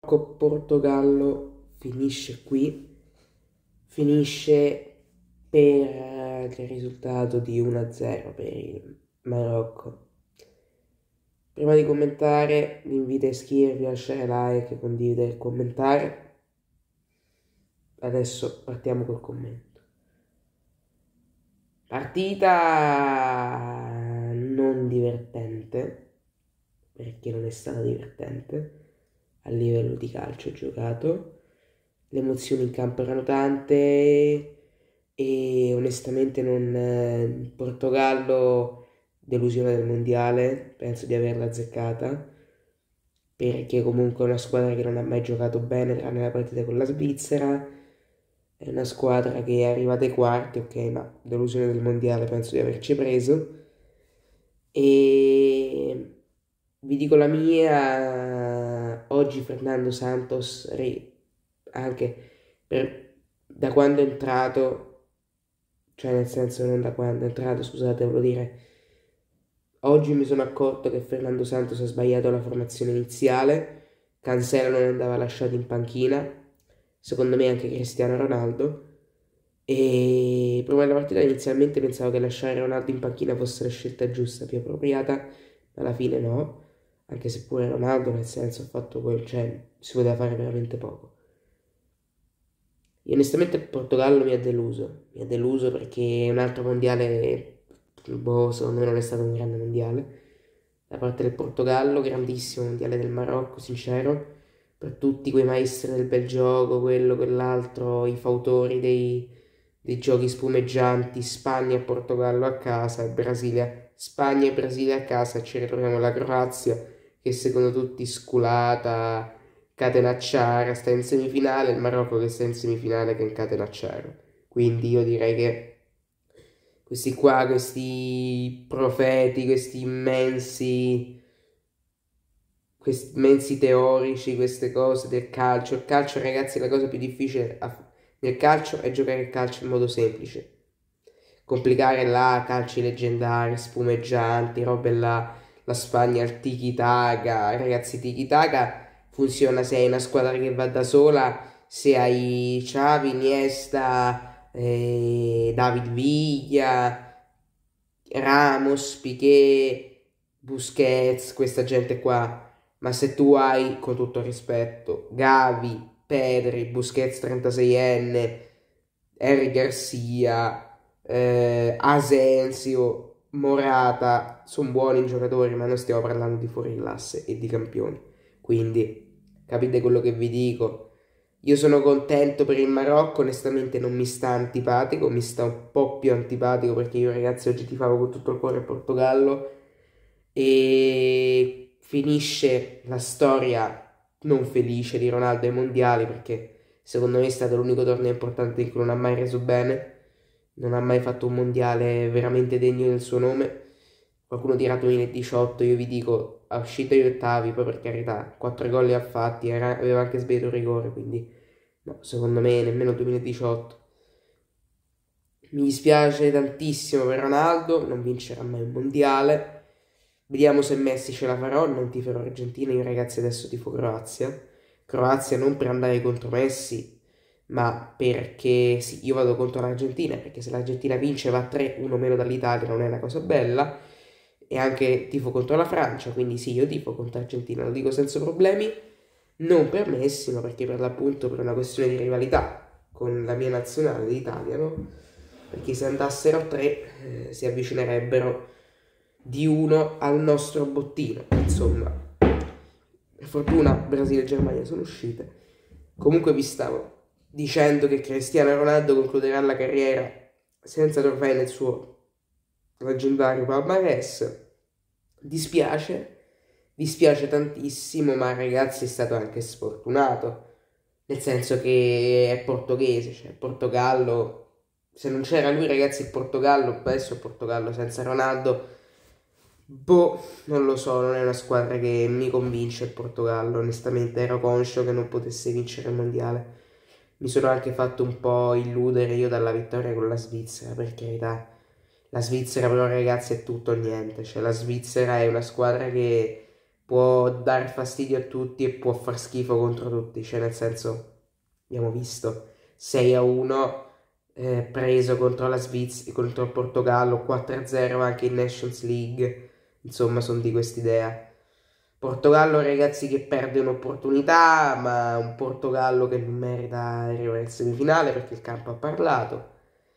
Portogallo finisce qui, finisce per il risultato di 1-0 per il Marocco. Prima di commentare vi invito a iscrivervi, a lasciare like, condividere e commentare. Adesso partiamo col commento. Partita non divertente, perché non è stata divertente a livello di calcio giocato. Le emozioni in campo erano tante e onestamente il Portogallo, delusione del mondiale, penso di averla azzeccata, perché comunque è una squadra che non ha mai giocato bene tranne la partita con la Svizzera. È una squadra che è arrivata ai quarti, ok, ma delusione del mondiale penso di averci preso. E vi dico la mia, oggi Fernando Santos, anche da quando è entrato, cioè nel senso non da quando è entrato, scusate, volevo dire, oggi mi sono accorto che Fernando Santos ha sbagliato la formazione iniziale, Cancelo non andava lasciato in panchina, secondo me anche Cristiano Ronaldo. E prima della partita inizialmente pensavo che lasciare Ronaldo in panchina fosse la scelta giusta, più appropriata, ma alla fine no, anche se pure Ronaldo nel senso ha fatto cioè si poteva fare veramente poco. E onestamente il Portogallo mi ha deluso perché è un altro mondiale, secondo me non è stato un grande mondiale, da parte del Portogallo, grandissimo mondiale del Marocco, sincero, per tutti quei maestri del bel gioco, quello, quell'altro, i fautori dei giochi spumeggianti, Spagna e Portogallo a casa, e Brasile, Spagna e Brasile a casa, ci ritroviamo la Croazia, che secondo tutti sculata, catenacciara, sta in semifinale, il Marocco che sta in semifinale che è in catenacciara. Quindi io direi che questi qua, questi profeti, questi immensi teorici, queste cose del calcio. Il calcio, ragazzi, la cosa più difficile nel calcio è giocare il calcio in modo semplice. Complicare là, calci leggendari, spumeggianti, robe là, la Spagna al tiki-taka. Ragazzi, tiki-taka funziona se hai una squadra che va da sola, se hai Xavi, Iniesta, David Villa, Ramos, Piqué, Busquets, questa gente qua. Ma se tu hai, con tutto il rispetto, Gavi, Pedri, Busquets 36enne, Eric Garcia, Asensio, Morata, sono buoni giocatori, ma non stiamo parlando di fuoriclasse e di campioni. Quindi capite quello che vi dico. Io sono contento per il Marocco, onestamente non mi sta antipatico, mi sta un po' più antipatico perché io ragazzi oggi tifavo con tutto il cuore il Portogallo e finisce la storia non felice di Ronaldo ai mondiali perché secondo me è stato l'unico torneo importante in cui non ha mai reso bene, non ha mai fatto un mondiale veramente degno del suo nome. Qualcuno dirà 2018, io vi dico, ha uscito agli ottavi, poi per carità, 4 gol li ha fatti, aveva anche sbagliato il rigore, quindi no, secondo me nemmeno 2018. Mi dispiace tantissimo per Ronaldo, non vincerà mai un mondiale. Vediamo se Messi ce la farà, non tiferò Argentina, io ragazzi adesso tifo Croazia. Croazia non per andare contro Messi, ma perché sì, io vado contro l'Argentina, perché se l'Argentina vince va a 3, uno meno dall'Italia, non è una cosa bella. E anche tifo contro la Francia, quindi sì, io tifo contro l'Argentina, lo dico senza problemi. Non per Messi, ma perché per l'appunto per una questione di rivalità con la mia nazionale d'Italia, no? Perché se andassero a 3 si avvicinerebbero di uno al nostro bottino, insomma. Per fortuna Brasile e Germania sono uscite. Comunque vi stavo dicendo che Cristiano Ronaldo concluderà la carriera senza trofei nel suo leggendario palmarès. Dispiace tantissimo, ma ragazzi è stato anche sfortunato, nel senso che è portoghese, cioè il Portogallo, se non c'era lui ragazzi il Portogallo, adesso il Portogallo senza Ronaldo, boh, non lo so, non è una squadra che mi convince il Portogallo, onestamente ero conscio che non potesse vincere il mondiale. Mi sono anche fatto un po' illudere io dalla vittoria con la Svizzera, per carità. La Svizzera però ragazzi è tutto o niente, cioè la Svizzera è una squadra che può dar fastidio a tutti e può far schifo contro tutti, cioè nel senso, abbiamo visto 6-1 preso contro la Svizzera, contro il Portogallo, 4-0 anche in Nations League, insomma sono di quest'idea. Portogallo, ragazzi, che perde un'opportunità, ma un Portogallo che non merita arrivare in semifinale perché il campo ha parlato.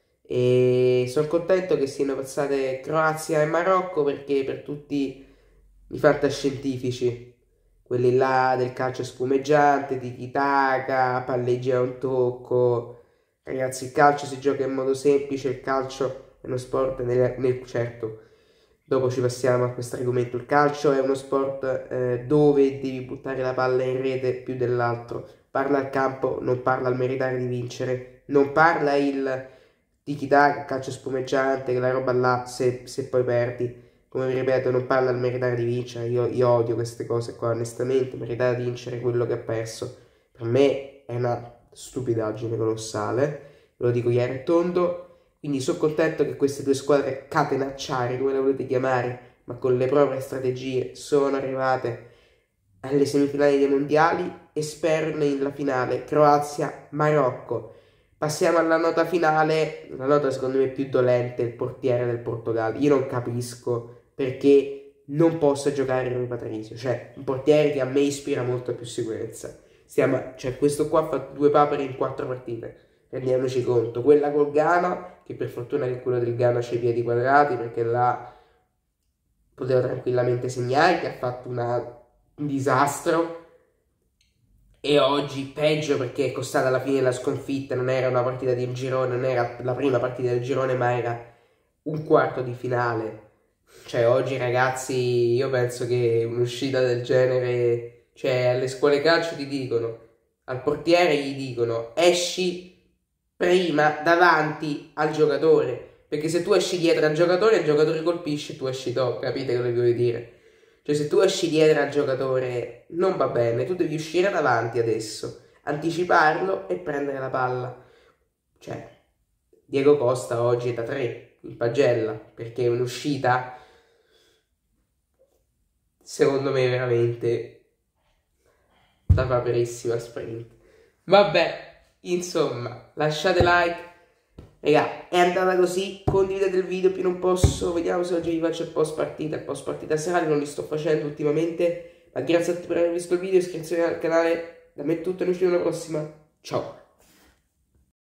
E sono contento che siano passate Croazia e Marocco perché per tutti i fantascientifici, quelli là del calcio spumeggiante, tiki-taka, palleggia a un tocco, ragazzi, il calcio si gioca in modo semplice, il calcio è uno sport certo. Dopo ci passiamo a questo argomento. Il calcio è uno sport dove devi buttare la palla in rete più dell'altro. Parla al campo, non parla al meritare di vincere. Non parla il tiki-taka, calcio spumeggiante, che la roba là, se poi perdi. Come vi ripeto, non parla al meritare di vincere. Io odio queste cose qua, onestamente. Meritare di vincere quello che ha perso. Per me è una stupidaggine colossale. Ve lo dico chiaro e tondo. Quindi sono contento che queste due squadre catenacciare, come le volete chiamare, ma con le proprie strategie, sono arrivate alle semifinali dei mondiali e spero nella finale Croazia-Marocco. Passiamo alla nota finale, la nota secondo me più dolente, il portiere del Portogallo. Io non capisco perché non possa giocare Rui Patricio, cioè un portiere che a me ispira molto più sicurezza. Cioè questo qua ha fatto 2 papere in 4 partite. Rendiamoci conto, quella col Ghana, che per fortuna che quello del Ghana c'è i piedi quadrati, perché là poteva tranquillamente segnare, che ha fatto un disastro, e oggi peggio perché è costata alla fine la sconfitta, non era una partita di girone, non era la prima partita del girone, ma era un quarto di finale. Cioè oggi ragazzi, io penso che un'uscita del genere, cioè alle scuole calcio ti dicono, al portiere gli dicono esci prima davanti al giocatore, perché se tu esci dietro al giocatore, il giocatore colpisce e tu esci dopo, capite cosa voglio dire? Cioè se tu esci dietro al giocatore non va bene, tu devi uscire davanti adesso, anticiparlo e prendere la palla. Cioè, Diego Costa oggi è da 3 in pagella, perché è un'uscita, secondo me veramente da paperissima sprint. Vabbè. Insomma, lasciate like. Raga, è andata così. Condividete il video più non posso. Vediamo se oggi vi faccio il post partita. Il post partita serale non li sto facendo ultimamente. Ma grazie a tutti per aver visto il video. Iscrizione al canale. Da me è tutto. Noi ci vediamo alla prossima. Ciao.